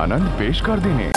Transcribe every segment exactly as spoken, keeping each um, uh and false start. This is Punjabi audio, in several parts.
आनंद पेश कर देने।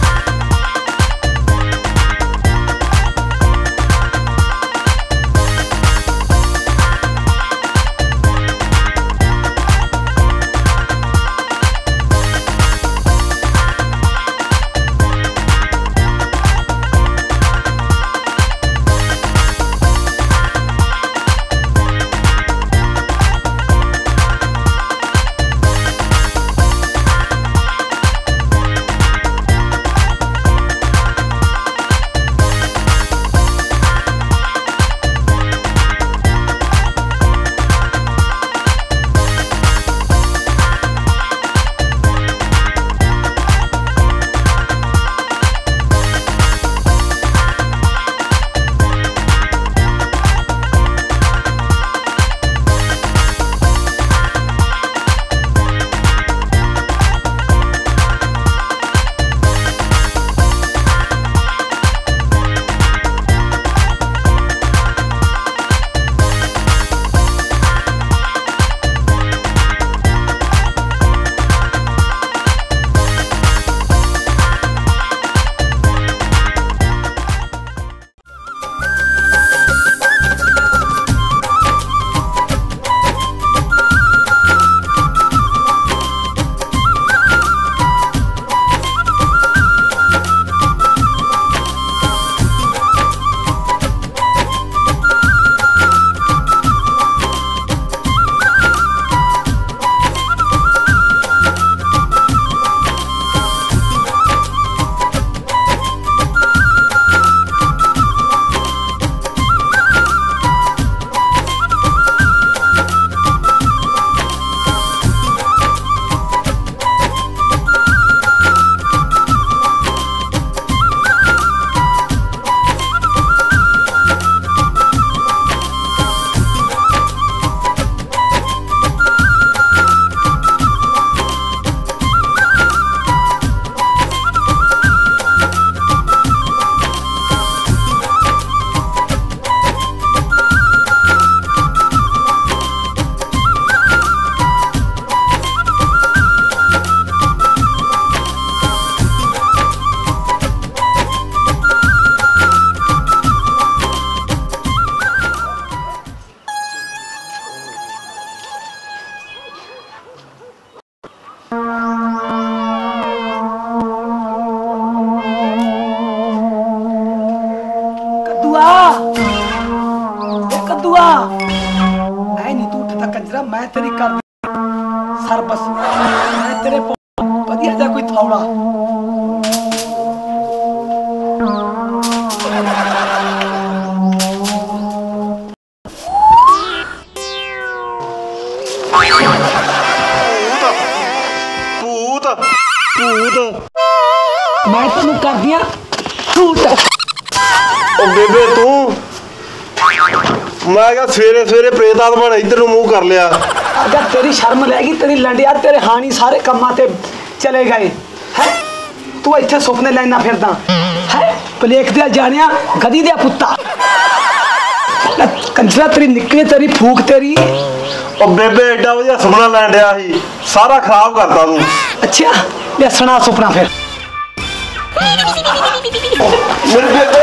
मैं तेरी कर सर बस मैं तेरे बढ़िया जा कोई थौड़ा भूत भूत मैं तेन कर दिया झूठ बेबे तू मैं क्या सवेरे सवेरे प्रेत आत्मा ने इधर मुंह कर लिया। अगर तेरी शर्म लगी तेरी लंडिया तेरे हानी सारे कम्मा ते चले गए है तू इत्थे सुपने लेना फिरदा है पलेख दिया जानिया गधी दिया कुत्ता कंजरा तेरी निकली तेरी फूक तेरी ओ बेबे एडा वधिया सुपना लैन दिया ही सारा खराब करता तू। अच्छा ले सुना सुपना फिर मेरे बेबे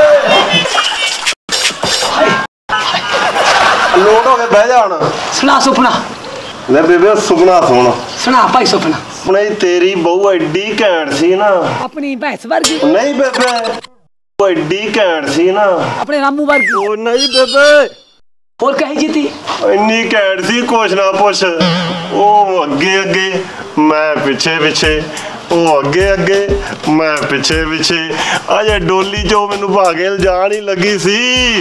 लोट हो गए बह जा हुण सुना सुपना ले बेबे सुपना सुन सुना भाई सुपना अपनी तेरी बहू एडी घैंट सी ना अपनी भैंस वर्गी नहीं बेबे वो एडी घैंट सी ना अपने रामू वर्गी ओ नहीं बेबे और कहीं जीती इन्नी घैंट सी कुछ ना पुछ ओ अगे अगे मैं पिछे पिछे ओ अगे अगे मैं पिछे पिछे अजे डोली जो मैनू भागे जान ही लगी सी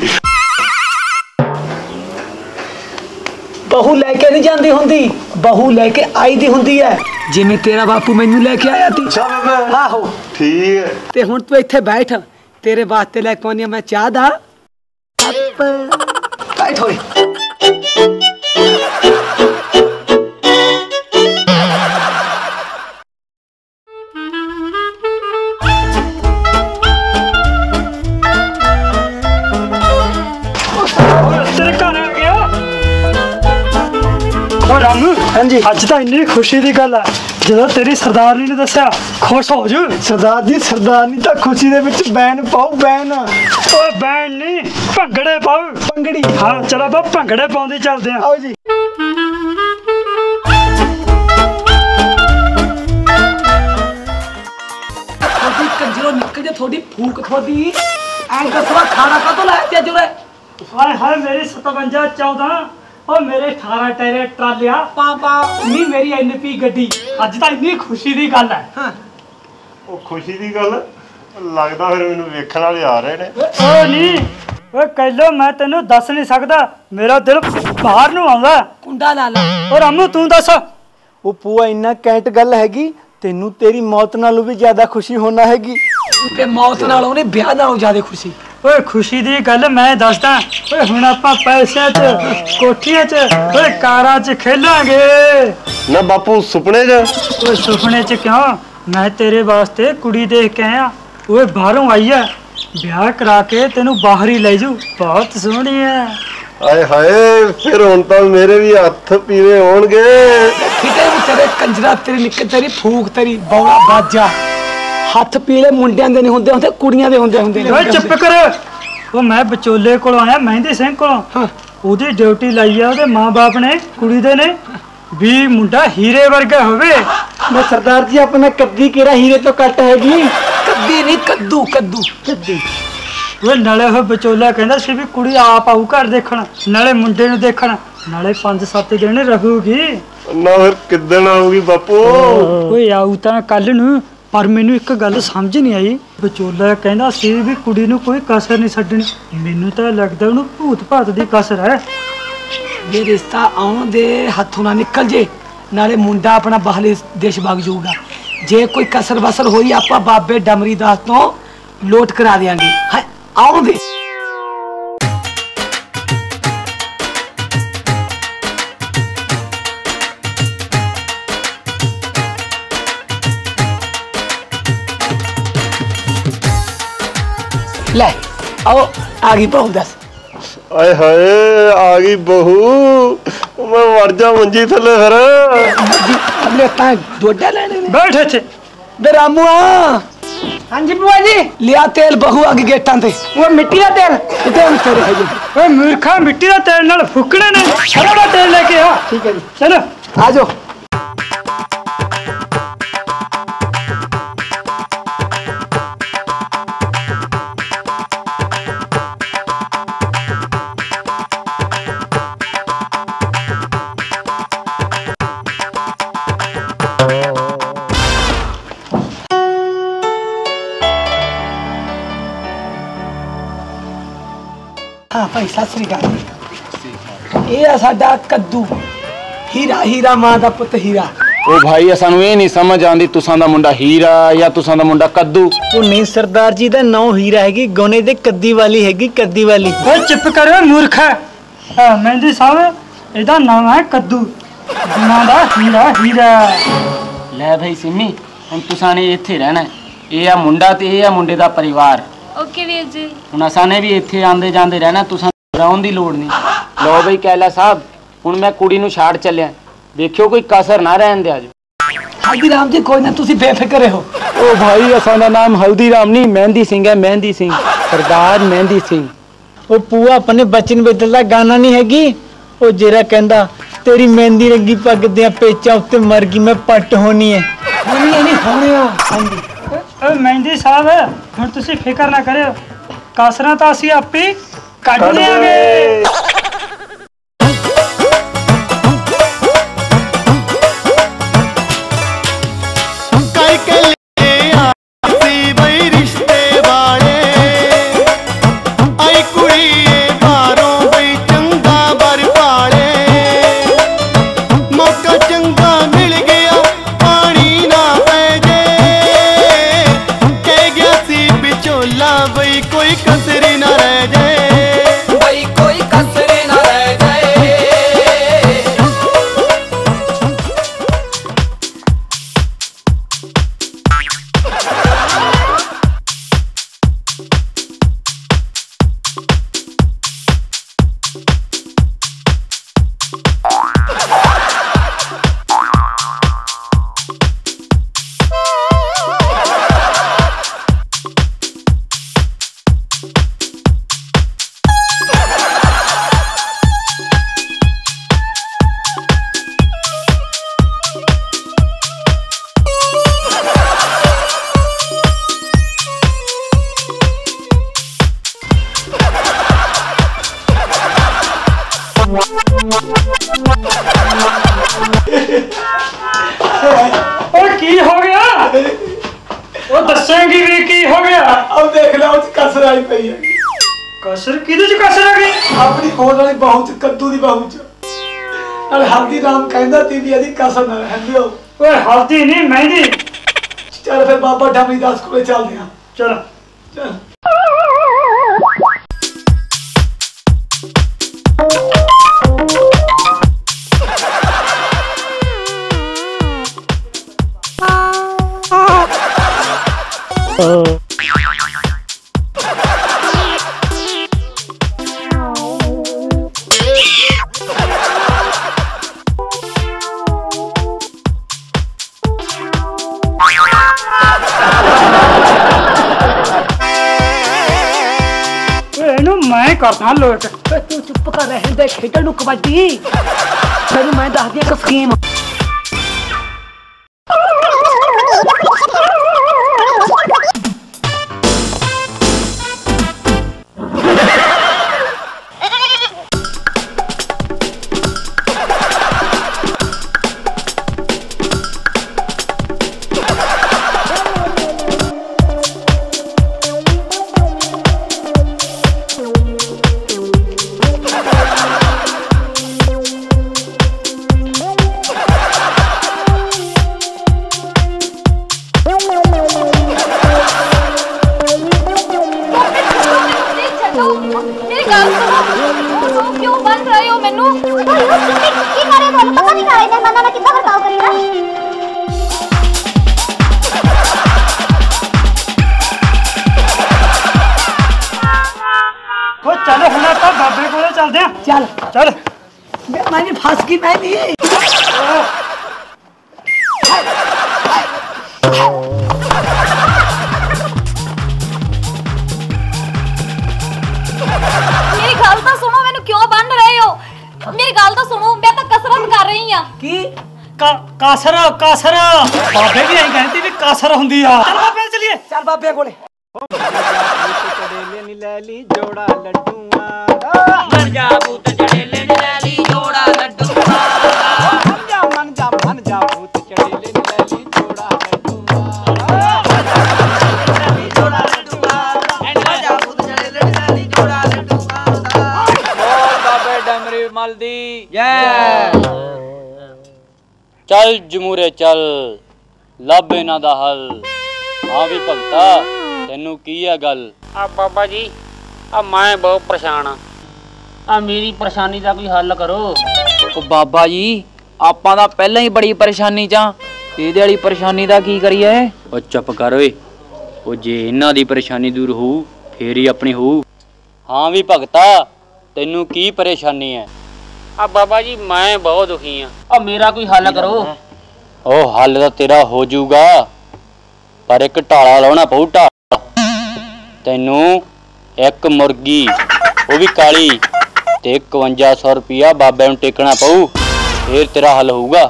बहू लेके नहीं जाती होंदी बहू लेके आई दी होंदी है जिवें तेरा बापू मैनू लेके आया थी। अच्छा बेबे आहो ठीक है ते हुण तू इत्थे बैठ तेरे वास्ते लेके आनी मैं चाह दा बैठ होए जी अज तो इन्नी खुशी की गल है जो तेरी सरदारनी ने दसिया खुश हो जू। सरदार जी सरदारनी तो खुशी दे विच बैन पाओ बैन। ओ बैन नहीं भंगड़े पाओ भंगड़ी। हाँ चलो बा भंगड़े पाउंदे चलदे हैं। आओ जी। कंजरो निकल जा थोड़ी फूक थोड़ी एंड कसवा खाना का तो लाया जो रे। हाय हाय मेरी सतवंजा चौदह और मेरे अठारह टायरे ट्रालिया पापा नहीं मेरी एनपी गड्डी अज तो इन्नी खुशी की गल है। हाँ ਉਹ ਖੁਸ਼ੀ ਦੀ ਗੱਲ ਲੱਗਦਾ ਫਿਰ ਮੈਨੂੰ ਵੇਖਣ ਵਾਲੇ ਆ ਰਹੇ ਨੇ। ओ नहीं ओ कहलो मैं तेनू दस नहीं सकता मेरा दिल बाहर नू आउंदा। कुंडा ला ला और अम्मू तू दस। वो पूआ इन्ना कैंट गल हैगी तेनू तेरी मौत नालों भी ज्यादा खुशी होना हैगी। ते मौत नालों ने ब्याह नालों ज्यादा खुशी। ओए खुशी दी गल मैं दसदा ओए हुण आपां पैसे च कोठियां च ओए कारां च खेलांगे। ਨਾ ਬਾਪੂ ਸੁਪਨੇ 'ਚ ओए सुपने च क्यों मैं तेरे वास्ते कुड़ी देख के आया ओए बाहरों आई है ब्याह करा के तेनू बाहर ही ले जू बहुत सोहनी है। ਆਏ ਹਾਏ ਫਿਰ ਹੁਣ ਤਾਂ ਮੇਰੇ ਵੀ ਹੱਥ ਪੀਲੇ ਹੋਣਗੇ। किते भी तेरे कंजरा तेरी निकल तेरी फूक तेरी बौला बाजा हथ पीले मुंडियां दे नहीं हुंदे हुंदे कुड़ियां दे हुंदे हुंदे। ओए चुप कर वो मैं विचोले कोलों आया मेहंदी सिंह कोलों ओदी ड्यूटी लाई है ओदे मां बाप ने कुड़ी दे ने भी मुंडा हीरे वर्गा होवे। मैं सरदार जी अपना कद्दी केरा हीरे तो कट हैगी। कद्दी नहीं कद्दू कद्दू कद्दी वो नाले हो विचोला कहंदा सी भी कुड़ी आप आऊ घर देखण नाले मुंडे नूं देखण नाले पांच सत्त दिन रहूगी। ਨਾ ਫਿਰ ਕਿੱਦਣ ਆਊਗੀ ਬਾਪੂ? ओए आऊ तां कल नूं पर मैनू एक गल समझ नहीं आई विचोला कहंदा सी भी कुड़ी नूं कोई कसर नहीं छड्डनी मैनू तां लगदा उहनूं भूत भात दी कसर है। ये रिश्ता आउण दे हथों ना निकल जे नाले मुंडा अपना बाहले देश भाग जाऊगा। जे कोई कसर बसर होई आपां बाबे डमरी दास तो लोट करा देंगे। हां आउण दे। ले आओ आगे बहु दस। ਆਏ ਹਾਏ ਆ ਗਈ ਬਹੂ ਮੈਂ ਮਰ ਜਾ ਮੰਜੀ ਥੱਲੇ ਫਿਰ। अगले ता डोडा लेने ने बैठ इत्थे बे रामू आ। हाँ जी बुआ जी लिया तेल बहु आगे गेटां ते वो मिट्टी का तेल किते हम तेरे है जी। ओए मूर्खा मिट्टी दा तेल नाल फुकणे ने सरों दा तेल लेके आ। ठीक है जी चलो आ जाओ। हाँ भाई सत श्री अकाल। ये है साडा कद्दू हीरा हीरा मां दा पुत हीरा। ओ भाई सानू ये नहीं समझ आंदी तुसां दा मुंडा हीरा या तुसां दा मुंडा कद्दू। वो नहीं सरदार जी दा नौ हीरा हैगी गोने दे कद्दी वाली हैगी कद्दी वाली। ओए चुप कर मूर्खा। हां मेहंदी साहब एदा नाम है कद्दू गुना दा हीरा हीरा। ले भाई सिमी हम तुसां ने इत्थे रहना है ये आ मुंडा ते ये आ मुंडे दा परिवार। ओके वीर जी हुण असां ने भी इत्थे आंदे जांदे रहना तुसां घबराउण दी लोड़ नहीं। लो भाई कैला साहब हुण मैं कुड़ी नूं छाड़ चलिया देखियो कोई कसर ना रहन दे अज। हल्दी राम जी कोई ना तुसी बेफिक्र हो। ओ भाई असां दा नाम हल्दी राम नहीं मेहंदी सिंह है मेहंदी सिंह सरदार मेहंदी सिंह। वो पूआ अपने बचन बदलदा गाना नहीं हैगी वो जेरा कहंदा तेरी मेहंदी रंगी पग दे पेचा उत्ते मर गई मैं पट होनी है। होनी है नहीं होने हां जी। ओए मेहंदी साहब हुण तुसी फिकर ना करियो कसरां तां असीं आपे कढ देंगे। कोई कसरी ना रह जाए भाई कोई कसरी और की हो गया वो दसेंगी भी की हो गया अब देख लो उस कसर आई पई है कसर किदे च कसर आ गई अपनी होने वाली बहू च कद्दू दी बहू च अरे हल्दी राम कहंदा ती भी यदि कसर ना रहंदे हो ओए हल्दी नहीं मेहंदी चल फिर बाबा डमरी दास को चलते हैं चलो चल मैं करता लोट तू चुप कर रहे दे खेडण नु कबड्डी फिर मैं दस दिया एक स्कीम चल चल मैंने फंस की मैं नहीं मेरी गल तो सुनो मैंने क्यों बन रहे हो मेरी गल तो सुनो मैं तो कसरत कर रही हां की कासर कासर बाबे भी यही कहती भी कासर हुंदी आ चल बाबे चलिए चल बाबे कोले चढ़ेले नी लैली जोड़ा लड्डूआ मन जा भूत चढ़ेले नी लैली जोड़ा लड्डूआ मन जा मन जा मन जा भूत चढ़ेले नी लैली जोड़ा लड्डूआ जोड़ा लड्डूआ मन जा भूत चढ़ेले नी लैली जोड़ा लड्डूआ बोल बाबे डमरी मलदी जय चल जमूरे चल ਲੱਭ ਇਹਨਾਂ ਦਾ ਹੱਲ ਹਾਂ ਵੀ ਭਗਤਾ ਤੈਨੂੰ ਕੀ ਹੈ ਗੱਲ ਆ ਬਾਬਾ ਜੀ ਆ ਮੈਂ ਬਹੁਤ ਪਰੇਸ਼ਾਨ ਆ ਆ ਮੇਰੀ ਪਰੇਸ਼ਾਨੀ ਦਾ ਕੋਈ ਹੱਲ ਕਰੋ ਉਹ ਬਾਬਾ ਜੀ ਆਪਾਂ ਤਾਂ ਪਹਿਲਾਂ ਹੀ ਬੜੀ ਪਰੇਸ਼ਾਨੀ 'ਚ ਆ ਇਹਦੇ ਵਾਲੀ ਪਰੇਸ਼ਾਨੀ ਦਾ ਕੀ ਕਰੀਏ ਉਹ ਚੁੱਪ ਕਰ ਓਏ ਉਹ ਜੇ ਇਹਨਾਂ ਦੀ ਪਰੇਸ਼ਾਨੀ ਦੂਰ ਹੋਊ ਫੇਰ ਹੀ ਆਪਣੀ ਹੋਊ ਹਾਂ ਵੀ ਭਗਤਾ ਤੈਨੂੰ ਕੀ ਪਰੇਸ਼ਾਨੀ ਹੈ ਆ ਬਾਬਾ ਜੀ ਮੈਂ ਬਹੁਤ ਦੁਖੀ ਆ ਆ ਮੇਰਾ ਕੋਈ ਹੱਲ ਕਰੋ ਉਹ ਹੱਲ ਤਾਂ ਤੇਰਾ ਹੋ ਜਾਊਗਾ ਪਰ ਇੱਕ ਢਾਲਾ ਲਾਉਣਾ ਪਊ ਢਾਲਾ ਤੈਨੂੰ ਇੱਕ ਮੁਰਗੀ ਉਹ ਵੀ ਕਾਲੀ ਤੇ ਇਕਵੰਜਾ ਸੌ ਰੁਪਇਆ ਬਾਬੇ ਨੂੰ ਟੇਕਣਾ ਪਊ ਫੇਰ ਤੇਰਾ ਹੱਲ ਹੋਊਗਾ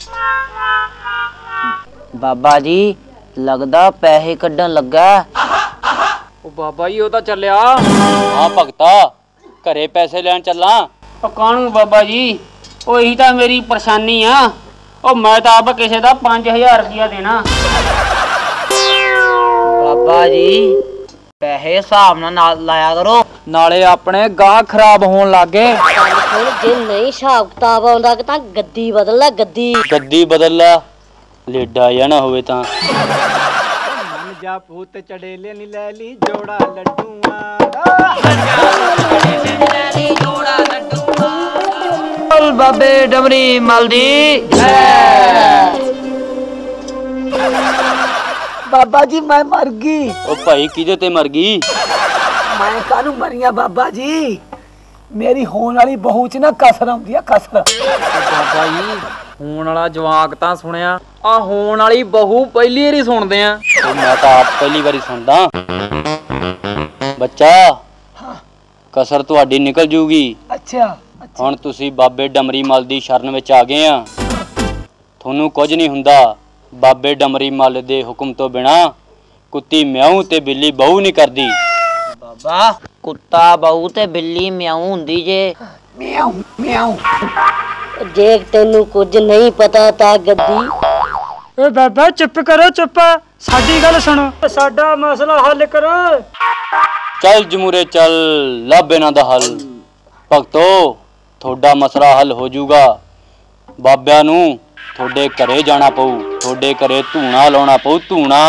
ਬਾਬਾ ਜੀ ਲੱਗਦਾ ਪੈਸੇ ਕੱਢਣ ਲੱਗਾ ਉਹ ਬਾਬਾ ਜੀ ਉਹ ਤਾਂ ਚੱਲਿਆ ਹਾਂ ਭਗਤਾ ਘਰੇ ਪੈਸੇ ਲੈਣ ਚੱਲਾਂ ਉਹ ਕਾਹਨੂੰ ਬਾਬਾ ਜੀ ਉਹ ਇਹੀ ਤਾਂ ਮੇਰੀ ਪਰੇਸ਼ਾਨੀ ਆ ਉਹ ਮੈਂ ਤਾਂ ਆਪ ਕਿਸੇ ਦਾ ਪੰਜ ਹਜ਼ਾਰ ਰੁਪਇਆ ਦੇਣਾ ਬਾਬਾ ਜੀ ਪੈਸੇ ਹਿਸਾਬ ਨਾਲ ਲਾਇਆ ਕਰੋ ਨਾਲੇ ਆਪਣੇ ਗਾਹ ਖਰਾਬ ਹੋਣ ਲੱਗੇ ਹੁਣ ਜੇ ਨਹੀਂ ਹਿਸਾਬ ਕਿਤਾਬ ਆਉਂਦਾ ਤਾਂ ਗੱਦੀ ਬਦਲ ਲੈ ਗੱਦੀ ਗੱਦੀ ਬਦਲ ਲਾ ਲੇਡਾ ਜਾਣਾ ਹੋਵੇ ਤਾਂ मन जा भूत चढ़ेले नी लैली जोड़ा लड्डूआ बोल बाबे डमरी मलदी बाबा जी मैं मर गई ਉਹ ਭਾਈ ਕਿਹਦੇ ਤੇ ਮਰ ਗਈ मैं कानू मरिया बाबा जी मेरी होने वाली बहू च ना कसर आउंदी आ कसर ਬਾਬਾ ਜੀ ਹੋਣ ਵਾਲਾ ਜਵਾਕ ਤਾਂ ਸੁਣਿਆ ਆ ਹੋਣ ਵਾਲੀ ਬਹੂ ਪਹਿਲੀ ਵਾਰੀ ਸੁਣਦੇ ਆ ਮੈਂ ਤਾਂ ਆਪ ਪਹਿਲੀ ਵਾਰੀ ਸੁਣਦਾ ਬੱਚਾ ਕਸਰ ਤੁਹਾਡੀ ਨਿਕਲ ਜੂਗੀ अच्छा ਹੁਣ ਤੁਸੀਂ ਬਾਬੇ ਡਮਰੀ ਮੱਲ ਦੀ ਸ਼ਰਨ ਵਿੱਚ ਆ ਗਏ ਆ ਤੁਹਾਨੂੰ ਕੁਝ ਨਹੀਂ ਹੁੰਦਾ ਬਾਬੇ ਡਮਰੀ ਮੱਲ ਦੇ ਹੁਕਮ ਤੋਂ ਬਿਨਾ ਕੁੱਤੀ ਮਿਆਉ ਤੇ ਬਿੱਲੀ ਬਹੂ ਨਹੀਂ ਕਰਦੀ ਬਾਬਾ ਕੁੱਤਾ ਬਹੂ ਤੇ ਬਿੱਲੀ ਮਿਆਉ ਹੁੰਦੀ ਜੇ ਮਿਆਉ ਮਿਆਉ। ਜੇ ਤੈਨੂੰ ਕੁਝ ਨਹੀਂ ਪਤਾ ਤਾਂ ਗੱਦੀ। ਓ ਬਾਬਾ ਚੁੱਪ ਕਰੋ ਚੁੱਪ, ਸਾਡੀ ਗੱਲ ਸੁਣੋ, ਸਾਡਾ ਮਸਲਾ ਹੱਲ ਕਰੋ। ਚੱਲ ਜਮੂਰੇ ਚੱਲ, ਲੱਭ ਇਹਨਾਂ ਦਾ ਹੱਲ। ਭਗਤੋ ਤੁਹਾਡਾ ਮਸਲਾ ਹੱਲ ਹੋ ਜਾਊਗਾ। ਬਾਬਿਆਂ ਨੂੰ ਤੁਹਾਡੇ ਘਰੇ ਜਾਣਾ ਪਊ, ਤੁਹਾਡੇ ਘਰੇ ਧੂਣਾ ਲਾਉਣਾ ਪਊ, ਧੂਣਾ।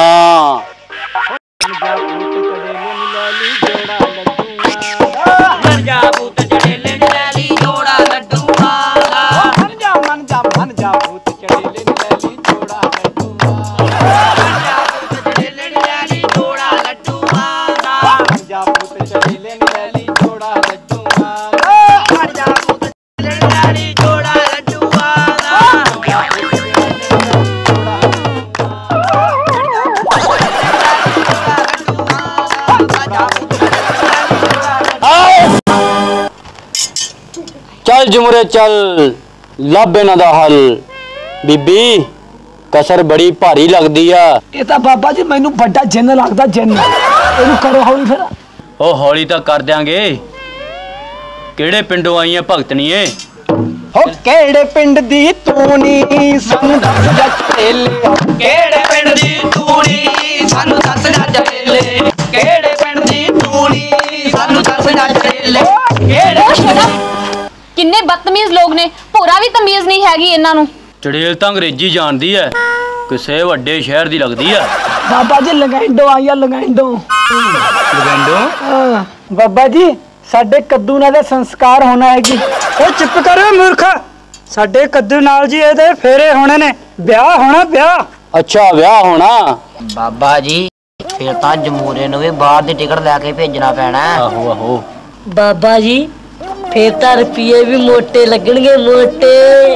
ਚੱਲ ਜਮੂਰੇ ਚੱਲ, ਲੱਭ ਇਹਨਾਂ ਦਾ ਹੱਲ। ਬੀਬੀ ਕਸਰ ਬੜੀ ਭਾਰੀ ਲੱਗਦੀ ਆ। ਇਹ ਤਾਂ ਬਾਬਾ ਜੀ ਮੈਨੂੰ ਵੱਡਾ ਜਿੰਨ ਲੱਗਦਾ, ਜਿੰਨ। ਇਹਨੂੰ ਕਰੋ ਹੌਲੀ ਫਿਰ। ਉਹ ਹੌਲੀ ਤਾਂ ਕਰ ਦਿਆਂਗੇ। ਕਿਹੜੇ ਪਿੰਡੋਂ ਆਈ ਆ ਭਗਤਣੀਏ? ਹੋ ਕਿਹੜੇ ਪਿੰਡ ਦੀ ਤੂੰ ਨੀ ਸਾਨੂੰ ਦੱਸ ਜਾ ਚੇਲੇ। ਕਿਹੜੇ ਪਿੰਡ ਦੀ ਤੂੰ ਨੀ ਸਾਨੂੰ ਦੱਸ ਜਾ ਚੇਲੇ। ਕਿਹੜੇ ਪਿੰਡ ਦੀ ਤੂੰ ਨੀ ਸਾਨੂੰ ਦੱਸ ਜਾ ਚੇਲੇ। ਕਿਹੜੇ ਕਿੰਨੇ ਬਦਤਮੀਜ਼ ਲੋਕ ਨੇ, ਭੋਰਾ ਵੀ ਤਮੀਜ਼ ਨਹੀਂ ਹੈਗੀ ਇਹਨਾਂ ਨੂੰ। ਚੜੇਲ ਤਾਂ ਅੰਗਰੇਜ਼ੀ ਜਾਣਦੀ ਐ, ਕਿਸੇ ਵੱਡੇ ਸ਼ਹਿਰ ਦੀ ਲੱਗਦੀ ਆ। ਬਾਬਾ ਜੀ ਲਗੈਂਡੋ ਆਈ ਆ, ਲਗੈਂਡੋ। ਲਗੈਂਡੋ? ਬਾਬਾ ਜੀ ਸਾਡੇ ਕੱਦੂ ਨਾਲ ਦੇ ਸੰਸਕਾਰ ਹੋਣਾ ਹੈਗੀ। ਓ ਚੁੱਪ ਕਰੋ ਮੂਰਖ, ਸਾਡੇ ਕੱਦੂ ਨਾਲ ਜੀ ਇਹਦੇ ਫੇਰੇ ਹੋਣੇ ਨੇ, ਵਿਆਹ ਹੋਣਾ ਵਿਆਹ। ਅੱਛਾ ਵਿਆਹ ਹੋਣਾ। ਬਾਬਾ ਜੀ ਫਿਰ ਤਾਂ ਜਮੂਰੇ ਨੂੰ ਵੀ ਬਾਹਰ ਦੀ ਟਿਕਟ ਲੈ ਕੇ ਭੇਜਣਾ ਪੈਣਾ। ਆਹੋ ਆਹੋ। ਬਾਬਾ ਜੀ ਫੇਰ ਤਾਂ ਰੁਪਏ ਵੀ ਮੋਟੇ ਲੱਗਣਗੇ, ਮੋਟੇ।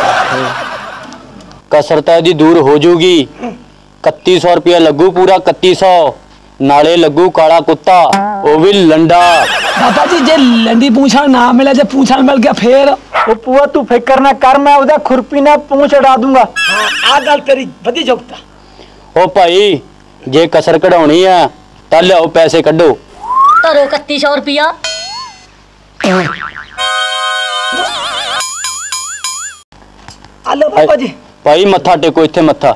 ਕਸਰ ਤਾਂ ਇਹਦੀ ਦੂਰ ਹੋ ਜਾਊਗੀ। ਇਕੱਤੀ ਸੌ ਰੁਪਇਆ ਲੱਗੂ, ਪੂਰਾ ਇਕੱਤੀ ਸੌ। ਨਾਲੇ ਲੱਗੂ ਕਾਲਾ ਕੁੱਤਾ, ਉਹ ਵੀ ਲੰਡਾ। ਬਾਬਾ ਜੀ ਜੇ ਲੰਡੀ ਪੂੰਛਾ ਨਾ ਮਿਲੇ, ਜੇ ਪੂੰਛਾ ਮਿਲ ਗਿਆ ਫੇਰ? ਉਹ ਪੂਆ ਤੂੰ ਫਿਕਰ ਨਾ ਕਰ, ਮੈਂ ਉਹਦਾ ਖੁਰਪੀ ਨਾਲ ਪੂੰਛ ਉਡਾ ਦੂੰਗਾ। ਆ ਗੱਲ ਤੇਰੀ ਵਧੀ ਜੁਗਤਾ। ਉਹ ਭਾਈ ਜੇ ਕਸਰ ਕਢਾਉਣੀ ਆ ਤਾਂ ਲਿਆਓ, ਪੈਸੇ ਕੱਢੋ। ਧਰੋ ਇਕੱਤੀ ਸੌ ਰੁਪਇਆ। ਆਲੋ ਬਾਬਾ ਜੀ। ਭਾਈ ਮੱਥਾ ਟੇਕੋ ਇੱਥੇ ਮੱਥਾ।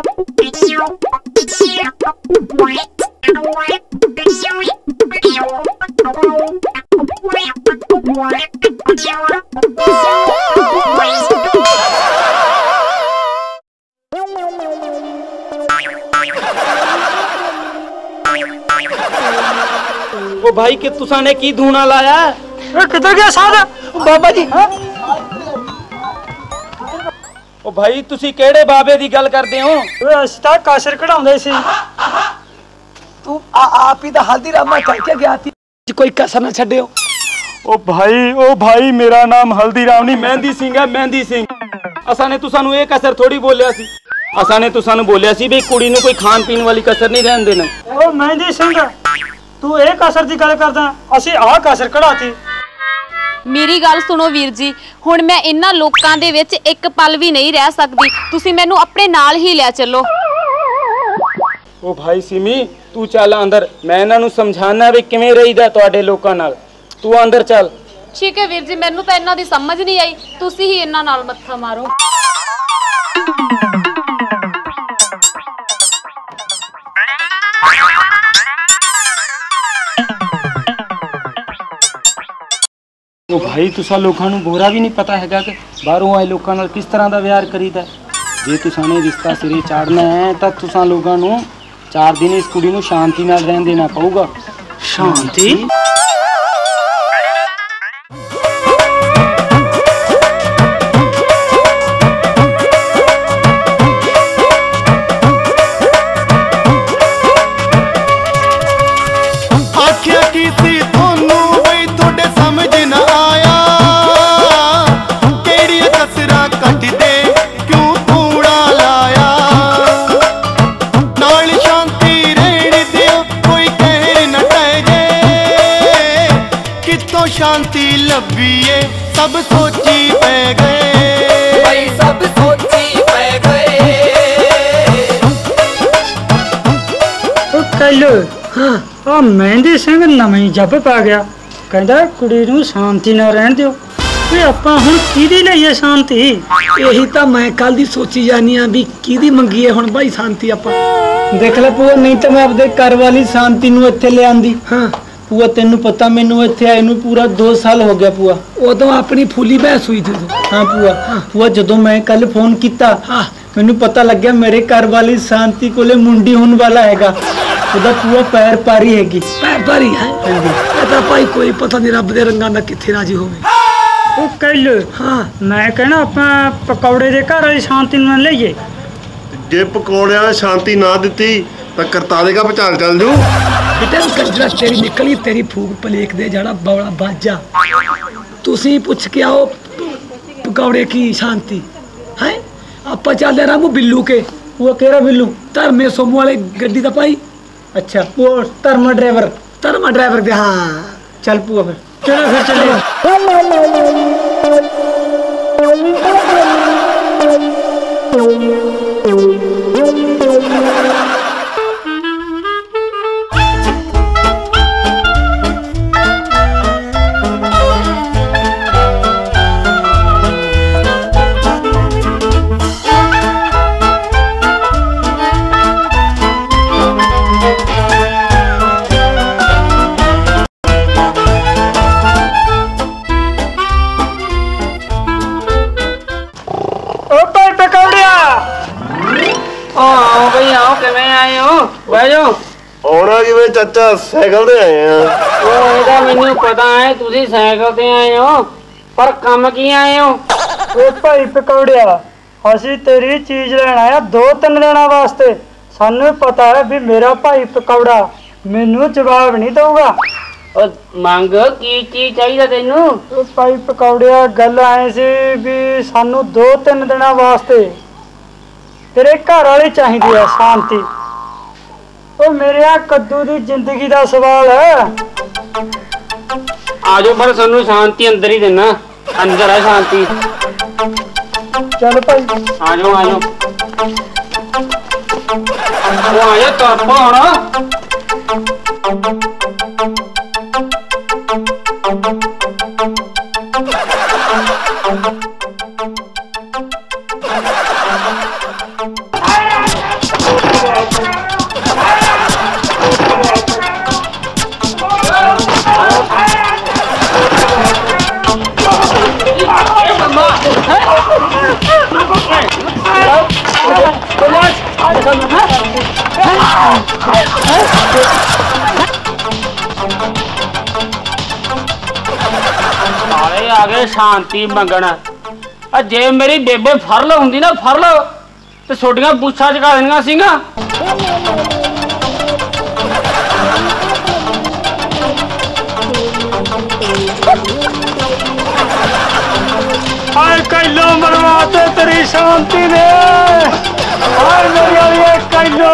ओ भाई कि तुसा ने की धूना लाया? किधर गया सादा? बाबा जी ओ भाई तुसी केड़े बाबे दी गल करदे हो? ਅਸੀਂ ਤਾਂ ਕਾਸਰ ਕਢਾਉਂਦੇ ਸੀ। ਤੂੰ ਆਪ ਹੀ ਤਾਂ ਹਲਦੀਰਾਮਾ ਕਹਿ ਕੇ ਗਿਆ ਸੀ ਕੋਈ ਕਸਰ ਨਾ ਛੱਡਿਓ। ओ भाई ओ भाई मेरा नाम हल्दीराम नहीं मेहंदी सिंह है, मेहंदी सिंह। असा ने तुसानू एक कसर थोड़ी बोलिया सी, असा ने तुसानू बोलिया सी भी कुड़ी नू कोई खान पीन वाली कसर नहीं रहन देना। ओ मेहंदी सिंह तू ਇਹ ਕਸਰ ਦੀ ਗੱਲ ਕਰਦਾ, ਅਸੀਂ ਆਹ ਕਸਰ ਕਢਾਤੀ। ਮੇਰੀ ਗੱਲ ਸੁਣੋ ਵੀਰ ਜੀ, ਹੁਣ ਮੈਂ ਇਹਨਾਂ ਲੋਕਾਂ ਦੇ ਵਿੱਚ ਇੱਕ ਪਲ ਵੀ ਨਹੀਂ ਰਹਿ ਸਕਦੀ। ਤੁਸੀਂ ਮੈਨੂੰ ਆਪਣੇ ਨਾਲ ਹੀ ਲੈ ਚੱਲੋ। ओ भाई सिमी तू चल अंदर, मैं इन्हां नू समझाना भी किवें रहीदा तुहाडे लोकां नाल। तू अंदर चल। ठीक है वीर जी, मैनू तो इन्हां दी समझ नहीं आई, तुसी ही इन्हां नाल मत्था मारो। ओ भाई तुसा लोकां नू गोरा भी नहीं पता हैगा कि बाहरों आए लोकां नाल किस तरह दा व्यवहार करीदा। जे तुसा ने रिश्ता सिरे चाड़ना है तां तुसा लोकां नू चार दिन इस कुड़ी नू शांति नाल रहन देना पऊगा। शांति? शांति लभिए सब सोची पै गए भाई, सब सोची पै गए। कल हाँ मेहंदी सिंह नवीं जब पा गया, कहता कुड़ी नू शांति ना रहन दियो। ਓਏ ਆਪਾਂ ਹੁਣ ਕਿਹਦੀ ਲਈਏ ਸ਼ਾਂਤੀ? ਇਹੀ ਤਾਂ ਮੈਂ ਕੱਲ ਦੀ ਸੋਚੀ ਜਾਨੀ ਆ ਵੀ ਕਿਹਦੀ ਮੰਗੀਏ ਹੁਣ ਭਾਈ ਸ਼ਾਂਤੀ ਆਪਾਂ। देख ले पूआ, नहीं तो मैं अपने घर वाली शांति नू इत्थे ले आंदी। हाँ पूआ, तेनू पता मैनू इत्थे आए नू पूरा दो साल हो गया पूआ। उदों अपनी फुली बहस हुई थी। हाँ पूआ, पूआ जदों मैं कल फोन किया मैनू पता लग गया मेरे घर वाली शांति कोले मुंडी होने वाला हैगा। उदा पूआ पैर पारी हैगी। पैर पारी है? पता भाई कोई पता नहीं रब दे रंगां दा कित्थे राजी होवे। ओ कल हाँ मैं कहना ਆਪਾਂ ਪਕੌੜੇ ਦੇ ਘਰ ਵਾਲੀ ਸ਼ਾਂਤੀ ਨੂੰ ਲਈਏ। ਜੇ ਪਕੌੜਿਆਂ ਨੇ ਸ਼ਾਂਤੀ ਨਾ ਦਿੱਤੀ ਤਾਂ ਕਰਤਾਰੇ ਦਾ ਭਚਾਲ ਚੱਲ ਜੂ। बेटा कंजरा तेरी निकली तेरी फूक पलेक दे जाना बड़ा बाजा। तुसी पूछ के आओ पकौड़े की शांति है। आप चल रामू बिल्लू के। वो केरा बिल्लू? धर्मे सोमू वाले गड्डी दा भाई। अच्छा वो धर्मा ड्राइवर? धर्मा ड्राइवर दे। हाँ चल पुआ फिर। चलो फिर चलो। ਆਉਣਾ ਕਿਵੇਂ ਚਾਚਾ, ਸਾਈਕਲ ਤੇ ਆਏ ਆ। ਉਹ ਇਹਦਾ ਮੈਨੂੰ ਪਤਾ ਹੈ ਤੁਸੀਂ ਸਾਈਕਲ ਤੇ ਆਏ ਹੋ, ਪਰ ਕੰਮ ਕੀ ਆਏ ਹੋ? ਓ ਭਾਈ ਪਕੌੜਿਆ, ਅਸੀਂ ਤੇਰੀ ਚੀਜ਼ ਲੈਣ ਆਇਆ ਦੋ ਤਿੰਨ ਦਿਨਾਂ ਵਾਸਤੇ। ਸਾਨੂੰ ਪਤਾ ਹੈ ਵੀ ਮੇਰਾ ਭਾਈ ਪਕੌੜਾ ਮੈਨੂੰ ਜਵਾਬ ਨਹੀਂ ਦਊਗਾ। ਉਹ ਮੰਗ ਕੀ ਚੀਜ਼ ਚਾਹੀਦਾ ਤੈਨੂੰ? ਓ ਭਾਈ ਪਕੌੜਿਆ, ਗੱਲ ਆਏ ਸੀ ਵੀ ਸਾਨੂੰ ਦੋ ਤਿੰਨ ਦਿਨਾਂ ਵਾਸਤੇ तेरे घर वाली चाहिए है शांति। ओ मेरे यहाँ कद्दू की जिंदगी का सवाल है। आजो पर सानू शांति अंदर ही देना, अंदर है शांति। चल भाई आजो आजो वो आजो तरपा होना। सारे आगे शांति मंगना। जे मेरी बेबे फरल होंगी ना फरल तो छोटियां पूछा चका देनियां सीगा। हाय कैलो मरवाते तेरी शांति ने। हाय मेरी कैलो।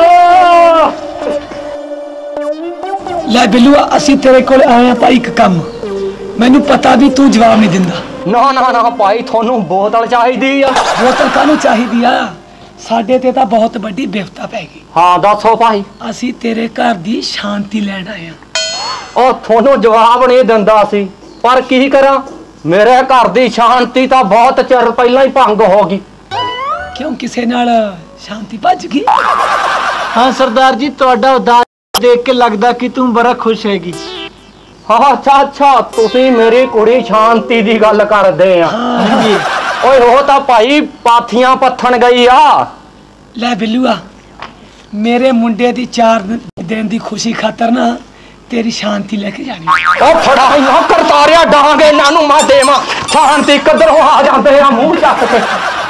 ले बिल्लू असी तेरे कोल आए हैं भाई एक काम। मैनू पता भी तू जवाब नहीं दिंदा। ना ना ना भाई थानू बोतल चाहिदी आ। बोतल कानू चाहिदी आ? साडे ते तां बहुत बड़ी बिपता पै गई। हाँ दसो भाई। असी तेरे घर दी शांति लैण आए हैं। ओ थानू जवाब नहीं दिंदा सी, पर की करा, मेरे घर दी शांति तां बहुत चिर पहला ही भंग हो गई। क्यों किसे नाल शांति भज गई? हाँ सरदार जी, तुहाडा उदास देख के लगदा कि तुम बड़ा खुश हैगी। हाँ अच्छा अच्छा, तुसी मेरी कुड़ी शांति दी गल करदे आ। हाँ जी। ओए हो तां भाई पाथियां पत्थन गई आ। ले बिल्लूआ, मेरे मुंडे दी चार दिन दी खुशी खातर ना तेरी शांति लेके जानी। ओ फड़ा ना करतारिया डांगे इन्हां मैं देवां शांति कदरों आ जांदे आ मूंह चक के।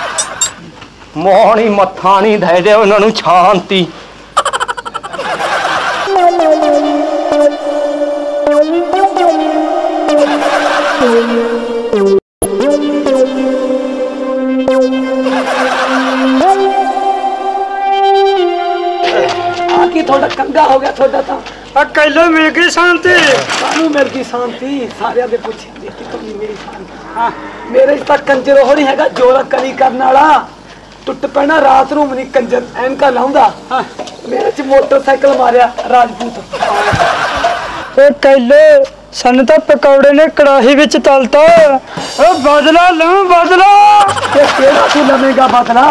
मोहनी मत्था नहीं दे दे उन्हां शांति। आके थोड़ा कंगा हो गया थोड़ा ता। कैलो मिल गई शांति। सानू मिल गई शांति, सारिया दे पुछे देखी तो नहीं मेरी शांति। हाँ मेरे तक कंजर हो नहीं हैगा जोरा कली करने वाला। टुट पैना रात नूं नहीं कंजर एनका लाउंदा। हाँ मेरे च मोटरसाइकिल मारिया राजपूत। ओ कैलो सन तो पकौड़े ने कड़ाही विच तलता। ओ बदला लूं बदला। ये केड़ा तू लवेगा बदला?